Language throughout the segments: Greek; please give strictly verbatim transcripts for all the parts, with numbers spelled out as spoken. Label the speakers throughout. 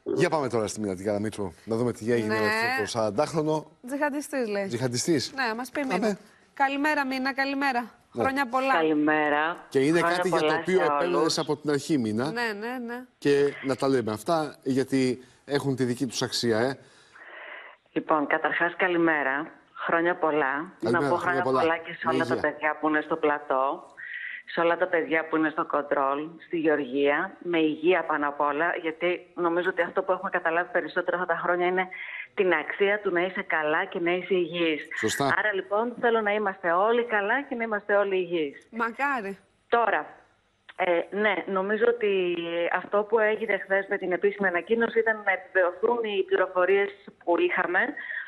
Speaker 1: Για πάμε τώρα στη Μίνα την Καραμίτσου, να δούμε τι έγινε
Speaker 2: ναι.
Speaker 1: με αυτό το σαραντάχρονο.
Speaker 2: Τζιχαντιστής λέει.
Speaker 1: Τζιχαντιστής.
Speaker 2: Ναι, μας πει Μίνα. Καλημέρα Μίνα, καλημέρα. Ναι. Χρόνια πολλά.
Speaker 3: Καλημέρα.
Speaker 1: Και είναι
Speaker 3: Χρόνια
Speaker 1: κάτι για το οποίο επέμενες από την αρχή, Μίνα.
Speaker 2: Ναι, ναι, ναι.
Speaker 1: Και να τα λέμε αυτά, γιατί έχουν τη δική τους αξία, ε.
Speaker 3: Λοιπόν, καταρχάς καλημέρα. Χρόνια πολλά.
Speaker 1: Καλημέρα,
Speaker 3: να πω χρόνια πολλά, πολλά και σε όλα
Speaker 1: υγεία.
Speaker 3: τα παιδιά που είναι στο πλατό. Σε όλα τα παιδιά που είναι στο κοντρόλ, στη Γεωργία, με υγεία πάνω απ' όλα, γιατί νομίζω ότι αυτό που έχουμε καταλάβει περισσότερο αυτά τα χρόνια είναι την αξία του να είσαι καλά και να είσαι υγιής.
Speaker 1: Σωστά.
Speaker 3: Άρα λοιπόν θέλω να είμαστε όλοι καλά και να είμαστε όλοι υγιείς.
Speaker 2: Μακάρι.
Speaker 3: Τώρα, ε, ναι, νομίζω ότι αυτό που έγινε χθες με την επίσημη ανακοίνωση ήταν να επιβεβαιωθούν οι πληροφορίες που είχαμε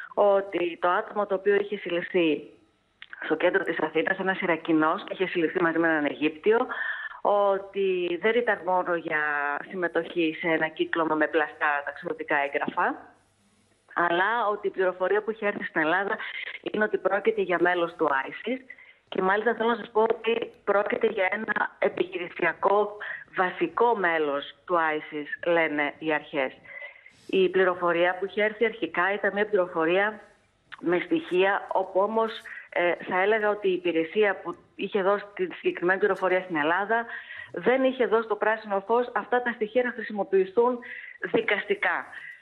Speaker 3: ότι το άτομο το οποίο είχε συλληφθεί στο κέντρο της Αθήνας, ένας Ιρακινός, και είχε συλληφθεί μαζί με έναν Αιγύπτιο, ότι δεν ήταν μόνο για συμμετοχή σε ένα κύκλωμα με πλαστά ταξιδιωτικά έγγραφα, αλλά ότι η πληροφορία που είχε έρθει στην Ελλάδα είναι ότι πρόκειται για μέλος του άισις και μάλιστα θέλω να σας πω ότι πρόκειται για ένα επιχειρησιακό βασικό μέλος του άισις, λένε οι αρχές. Η πληροφορία που είχε έρθει αρχικά ήταν μια πληροφορία με στοιχεία, όπου όμως ε, θα έλεγα ότι η υπηρεσία που είχε δώσει τη συγκεκριμένη πληροφορία στην Ελλάδα δεν είχε δώσει το πράσινο φως αυτά τα στοιχεία να χρησιμοποιηθούν δικαστικά.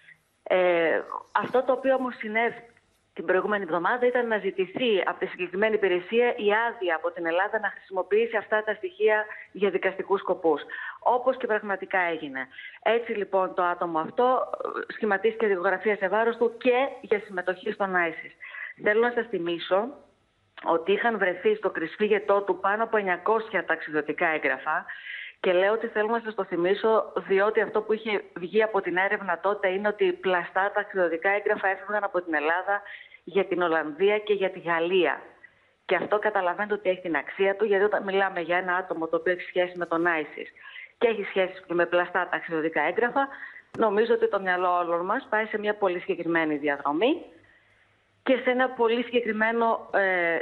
Speaker 3: Ε, αυτό το οποίο όμως συνέβη την προηγούμενη εβδομάδα ήταν να ζητηθεί από τη συγκεκριμένη υπηρεσία η άδεια από την Ελλάδα να χρησιμοποιήσει αυτά τα στοιχεία για δικαστικούς σκοπούς. Όπως και πραγματικά έγινε. Έτσι λοιπόν το άτομο αυτό σχηματίστηκε δικογραφία σε βάρος του και για συμμετοχή στον άισις. Θέλω να σας θυμίσω ότι είχαν βρεθεί στο κρυσφύγετό του πάνω από εννιακόσια ταξιδιωτικά έγγραφα. Και λέω ότι θέλω να σας το θυμίσω, διότι αυτό που είχε βγει από την έρευνα τότε είναι ότι πλαστά ταξιδιωτικά έγγραφα έφευγαν από την Ελλάδα για την Ολλανδία και για τη Γαλλία. Και αυτό καταλαβαίνετε ότι έχει την αξία του, γιατί όταν μιλάμε για ένα άτομο το οποίο έχει σχέση με τον άισις και έχει σχέση και με πλαστά ταξιδιωτικά έγγραφα, νομίζω ότι το μυαλό όλων μας πάει σε μια πολύ συγκεκριμένη διαδρομή και σε ένα πολύ συγκεκριμένο ε,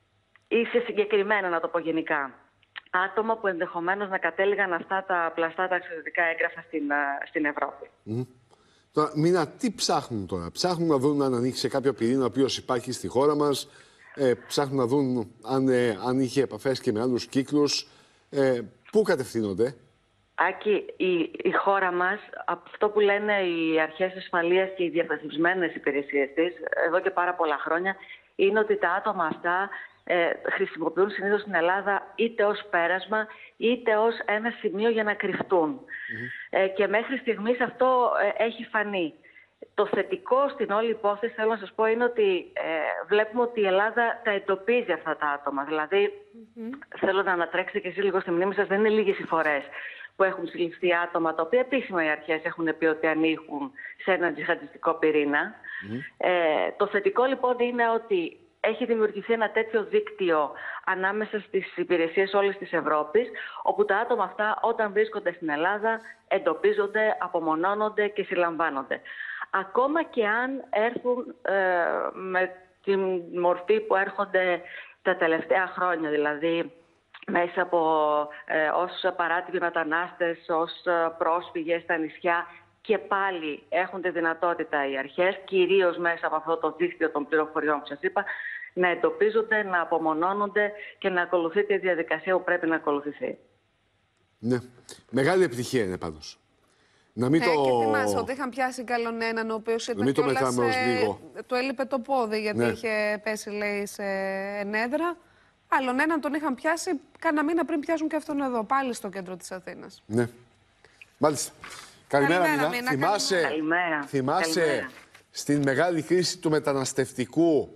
Speaker 3: ή σε συγκεκριμένα, να το πω γενικά, άτομα που ενδεχομένως να κατέληγαν αυτά τα πλαστά ταξιδιωτικά έγγραφα στην, στην Ευρώπη.
Speaker 1: Mm. Τώρα, Μίνα, τι ψάχνουν τώρα? Ψάχνουν να δουν αν ανοίξει κάποιο πυρήνα ο οποίος υπάρχει στη χώρα μας. Ε, ψάχνουν να δουν αν, ε, αν είχε επαφές και με άλλους κύκλους. Ε, πού κατευθύνονται?
Speaker 3: Άκη, η, η χώρα μας, αυτό που λένε οι αρχές ασφαλείας και οι διαφασισμένες υπηρεσίες της, εδώ και πάρα πολλά χρόνια, είναι ότι τα άτομα αυτά Ε, χρησιμοποιούν συνήθως στην Ελλάδα είτε ως πέρασμα είτε ως ένα σημείο για να κρυφτούν. Mm-hmm. Ε, και μέχρι στιγμής αυτό ε, έχει φανεί. Το θετικό στην όλη υπόθεση, θέλω να σας πω, είναι ότι ε, βλέπουμε ότι η Ελλάδα τα εντοπίζει αυτά τα άτομα. Δηλαδή, mm-hmm. θέλω να ανατρέξετε και εσείς λίγο στη μνήμη σας, δεν είναι λίγες οι φορές που έχουν συλληφθεί άτομα τα οποία επίσημα οι αρχές έχουν πει ότι ανήκουν σε έναν τζιχαντιστικό πυρήνα. Mm-hmm. Ε, το θετικό λοιπόν είναι ότι έχει δημιουργηθεί ένα τέτοιο δίκτυο ανάμεσα στις υπηρεσίες όλης της Ευρώπης, όπου τα άτομα αυτά όταν βρίσκονται στην Ελλάδα εντοπίζονται, απομονώνονται και συλλαμβάνονται. Ακόμα και αν έρθουν ε, με τη μορφή που έρχονται τα τελευταία χρόνια, δηλαδή μέσα από ε, ως παράτυποι μετανάστες, ως πρόσφυγες στα νησιά, και πάλι έχουν τη δυνατότητα οι αρχές, κυρίως μέσα από αυτό το δίκτυο των πληροφοριών που σας είπα, να εντοπίζονται, να απομονώνονται και να ακολουθείται η διαδικασία που πρέπει να ακολουθηθεί.
Speaker 1: Ναι. Μεγάλη επιτυχία είναι πάντως. Να μην
Speaker 2: ε,
Speaker 1: το...
Speaker 2: Και θυμάσαι ότι είχαν πιάσει καλόν έναν ο οποίος ήταν κιόλας, ε, του έλειπε το πόδι γιατί ναι. είχε πέσει, λέει, σε ενέδρα. Άλλον έναν τον είχαν πιάσει κάνα μήνα πριν πιάσουν και αυτόν εδώ, πάλι στο κέντρο της Αθήνας.
Speaker 1: Ναι. Μάλιστα. Καλημέρα,
Speaker 2: Καλημέρα,
Speaker 1: Μίνα.
Speaker 2: Μίνα.
Speaker 1: Θυμάσαι,
Speaker 3: Καλημέρα.
Speaker 1: θυμάσαι
Speaker 3: Καλημέρα.
Speaker 1: στην μεγάλη κρίση του μεταναστευτικού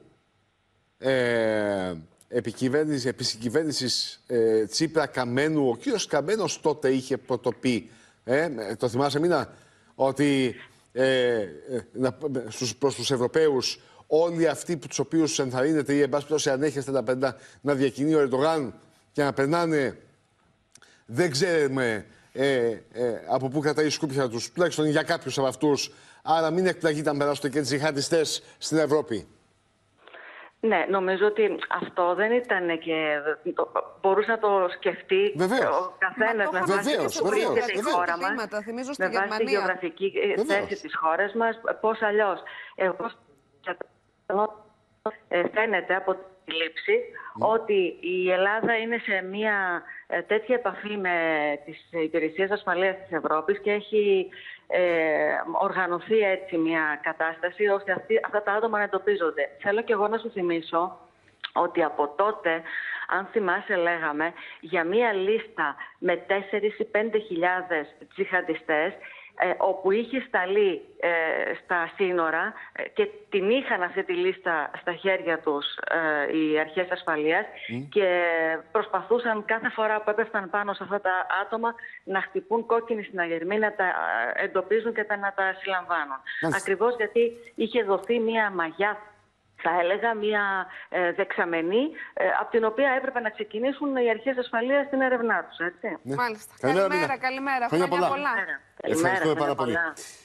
Speaker 1: ε, επικυβέρνησης ε, Τσίπρα Καμένου, ο κύριος Καμένος τότε είχε πρωτοπεί, ε, το θυμάσαι, Μίνα, ότι ε, ε, στους, προς τους Ευρωπαίους όλοι αυτοί που τους οποίους ενθαρρύνεται ή εν πάση περιπτώσει ανέχεστε να, περνά, να διακινεί ο Ερντογάν και να περνάνε, δεν ξέρουμε Ε, ε, από πού κρατάει η σκούπια τους, τουλάχιστον για κάποιους από αυτούς. Άρα μην εκπλαγείτε αν περάσουν και τζιχαντιστές στην Ευρώπη.
Speaker 3: Ναι, νομίζω ότι αυτό δεν ήταν και το, μπορούσε να το σκεφτεί
Speaker 1: βεβαίως.
Speaker 3: ο καθένας με βάση το που βρίσκεται η χώρα μας, με βάση τη γεωγραφική θέση της χώρας μας, πώς αλλιώς. Εγώ φαίνεται από τη λήψη mm. ότι η Ελλάδα είναι σε μια τέτοια επαφή με τις υπηρεσίες ασφαλείας της Ευρώπης και έχει ε, οργανωθεί έτσι μια κατάσταση ώστε αυτοί, αυτά τα άτομα να εντοπίζονται. Θέλω και εγώ να σου θυμίσω ότι από τότε, αν θυμάσαι, λέγαμε για μια λίστα με τέσσερις ή πέντε χιλιάδες τζιχαντιστές, Ε, όπου είχε σταλεί ε, στα σύνορα ε, και την είχαν αυτή τη λίστα στα χέρια τους ε, οι αρχές ασφαλείας mm. και προσπαθούσαν κάθε φορά που έπεφταν πάνω σε αυτά τα άτομα να χτυπούν κόκκινη συναγερμή, να τα εντοπίζουν και τα, να τα συλλαμβάνουν. Mm. Ακριβώς γιατί είχε δοθεί μια μαγιά, θα έλεγα, μια ε, δεξαμενή, ε, από την οποία έπρεπε να ξεκινήσουν οι αρχές ασφαλείας στην έρευνά τους, έτσι.
Speaker 2: Ναι. Μάλιστα. Καλημέρα, καλημέρα. Χρόνια πολλά.
Speaker 1: Ευχαριστούμε πάρα πολύ.